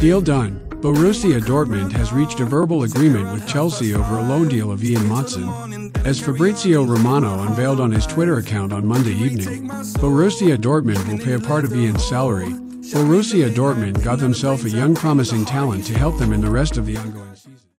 Deal done. Borussia Dortmund has reached a verbal agreement with Chelsea over a loan deal of Ian Maatsen. As Fabrizio Romano unveiled on his Twitter account on Monday evening, Borussia Dortmund will pay a part of Ian's salary. Borussia Dortmund got themselves a young promising talent to help them in the rest of the ongoing season.